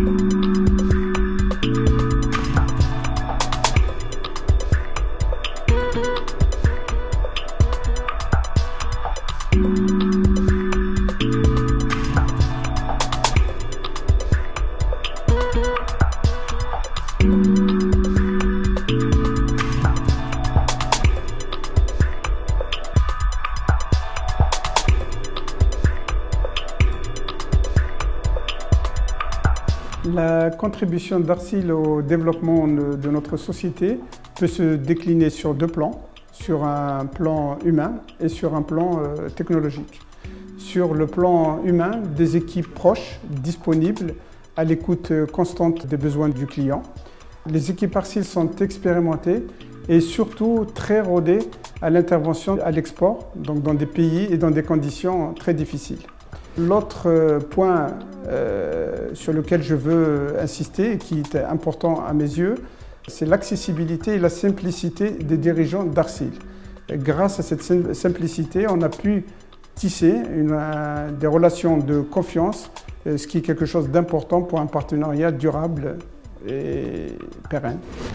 La contribution d'Arsil au développement de notre société peut se décliner sur deux plans, sur un plan humain et sur un plan technologique. Sur le plan humain, des équipes proches, disponibles, à l'écoute constante des besoins du client. Les équipes Arsil sont expérimentées et surtout très rodées à l'intervention à l'export, donc dans des pays et dans des conditions très difficiles. L'autre point sur lequel je veux insister et qui est important à mes yeux, c'est l'accessibilité et la simplicité des dirigeants d'Arsil. Grâce à cette simplicité, on a pu tisser des relations de confiance, ce qui est quelque chose d'important pour un partenariat durable et pérenne.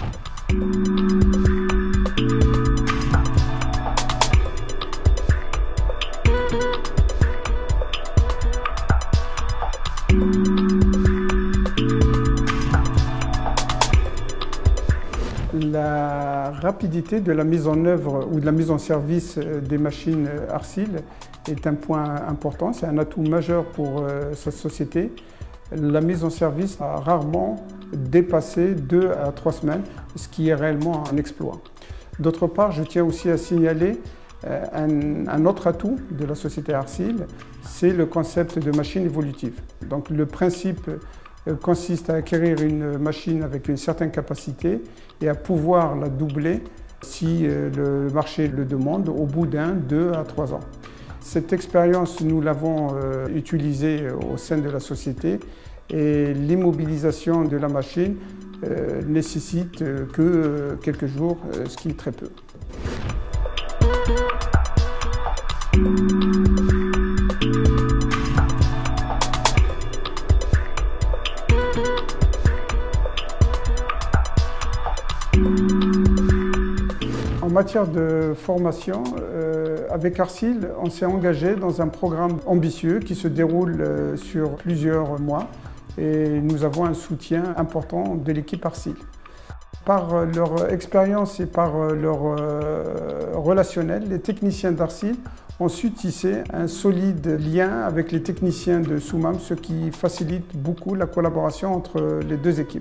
La rapidité de la mise en œuvre ou de la mise en service des machines Arsil est un point important, c'est un atout majeur pour sa société. La mise en service a rarement dépassé 2 à 3 semaines, ce qui est réellement un exploit. D'autre part, je tiens aussi à signaler un autre atout de la société Arsil, c'est le concept de machine évolutive. Donc le principe consiste à acquérir une machine avec une certaine capacité et à pouvoir la doubler si le marché le demande au bout d'1, 2 à 3 ans. Cette expérience, nous l'avons utilisée au sein de la société et l'immobilisation de la machine nécessite que quelques jours, ce qui est très peu. En matière de formation, avec Arsil, on s'est engagé dans un programme ambitieux qui se déroule sur plusieurs mois et nous avons un soutien important de l'équipe Arsil. Par leur expérience et par leur relationnel, les techniciens d'Arsil ont su tisser un solide lien avec les techniciens de Soumam, ce qui facilite beaucoup la collaboration entre les deux équipes.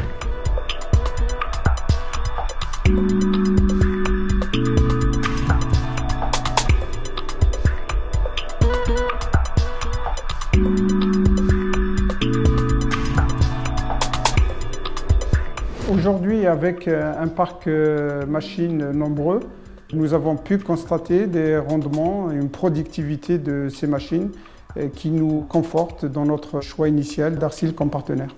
Aujourd'hui, avec un parc machine nombreux, nous avons pu constater des rendements et une productivité de ces machines qui nous confortent dans notre choix initial d'Arsil comme partenaire.